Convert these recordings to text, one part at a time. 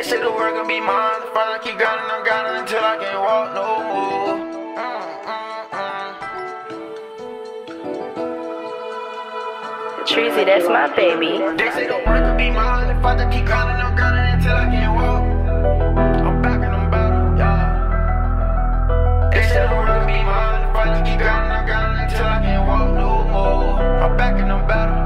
say the world gon' be mine. If I keep grinding, I'm grinding until I can't walk no more. Treasy, that's my baby. They say the world gon' be mine. If I keep grinding, I'm grinding until I can't walk. I'm back and I'm better, yeah. They say the world gon' be mine. If I keep grinding, I'm grinding until I can't walk no more. I'm back and I'm better,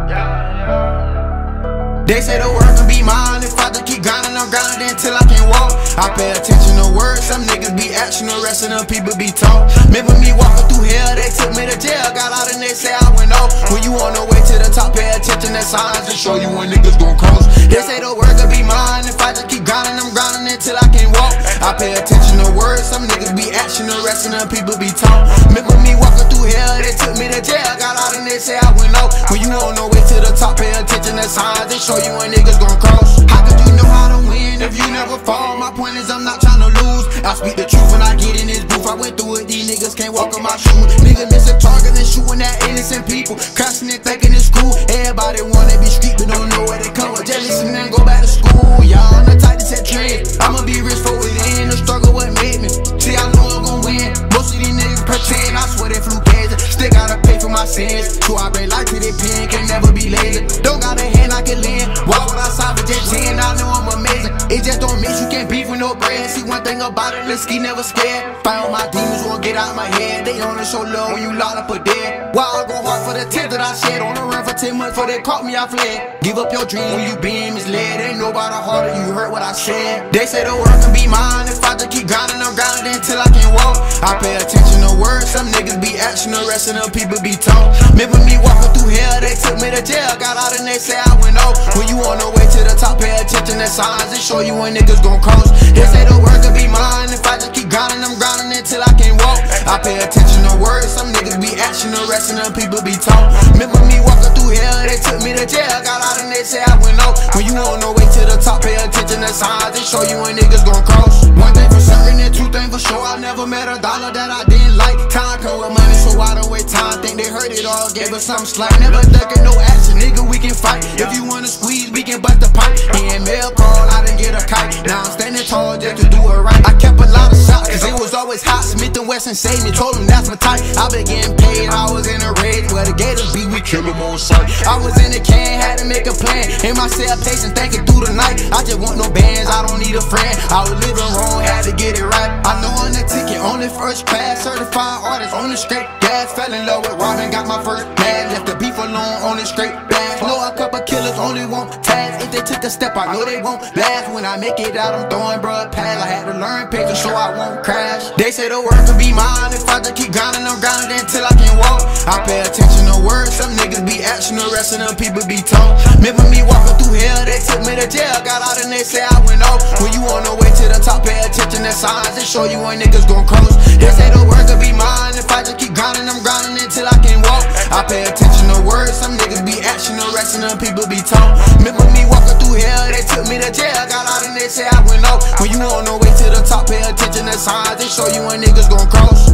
yeah. They say the world gon' be mine. If I keep grinding, I'm grinding until I can't walk. I pay attention to words. Some niggas be action, the rest of them people be talk. Remember me walking through hell, they took me to jail. Got out and they say I went off. When you on the way to the top, pay attention to signs to show you when niggas gon' cross. They say the world gon' be mine. If I just keep grinding, I'm grinding until I can't walk. I pay attention to words. Some niggas be action, the rest of them people be talk. Remember me walking through hell, they took me to jail. Got out and they say I went off. When you on the way to the top, pay attention to signs to show you when niggas gon' cross. How could you know how to win if you never fall? My point is I'm not trying to lose. I speak the truth when I get in this booth. I went through it, these niggas can't walk on my shoes. Niggas miss a target and shooting at innocent people. Crashing and thinking it's cool. Everybody wanna be street but don't know where they come with. Jealous and then go back to school. Y'all on the type to set trends. I'ma be rich for within. The struggle what made me. See I know I'm gon' win. Most of these niggas pretend. I swear they flew crazy. Still gotta pay for my sins. So I bring life to their pen. Can never be lazy. Don't got a hand I can lend. Why would I sign for just 10? I know I'm amazing. It just don't mean you can't beef with no bread. See one thing about it, let's ski never scared. Fight all my demons won't get out my head. They only show love when you locked up or dead. Why I go hard for the tears that I shed. On the run for 10 months before they caught me, I fled. Give up your dream when you being misled. Ain't nobody harder, you heard what I said. They say the world can be mine. If I just keep grinding, I'm grinding until I can't walk. I pay attention to words. Some niggas be action, the rest of them people be talk. Remember me walking through hell, they took me to jail. Got out and they say I went off. When you on the way to the top, pay attention to signs and show you when niggas gon' cross. They say the world can be mine. If I just keep grinding, I'm grinding until I can't walk. I pay attention to words. Some niggas be action, the rest of them people be talk. Remember me walking through hell, they took me to jail. Got out and they say I went off. When you on the way to the top, pay attention to signs and show you when niggas gon' cross. One thing for certain and two things for sure. I never met a dollar that I didn't like. Time come with money, so I don't waste time. Think they heard it all, gave us something slight. Never ducking no action, nigga, we can fight. If you wanna squeeze, we can bust the pipe. EML call, I didn't get a kite. Now I'm standing tall just to do it right. I kept a lot of shots, cause it was always hot. Smith & Wesson saved me, told them that's my type. I been getting paid, I was in a raid. Where the gators be, we kill them on sight. I was in the can, had to make a plan. In my cell, patient, thinking through the night. I just want no bands, I don't need a friend. I was living wrong, had to get it right. I know on the ticket, only first class. Certified artist, on the straight gas. Fell in love with Robin, got my first bag. Left the beef alone, on the straight back. Know a couple killers only want tags. If they took a step, I know they won't last. When I make it out, I'm throwing bruh pads. I had to learn patience so I won't crash. They say the world can be mine. If I just keep grinding, I'm grinding until I can walk. I pay attention to words. Some niggas be action, the rest of them people be talk. Remember me walking through hell, they took me to jail. Got out and they say I went off. When you on the way to the top, pay attention to signs and show you when niggas gon' cross. They say the world can be mine. If I just keep grinding, I'm grinding until I can walk. I pay attention to words. Some niggas be action, the rest of them people be talk. Remember me walking through hell, they took me to jail. Got out and they say I went off. When you on the way to the top, pay attention to signs and show you when niggas gon' cross.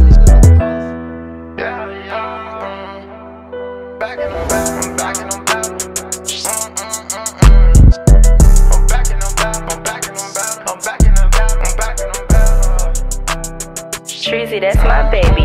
Back and I'm back, I'm back and I'm back. I'm back and I'm back, I'm back and I'm back. I'm back and I'm back, I'm back and I'm back. Treasy, that's my baby.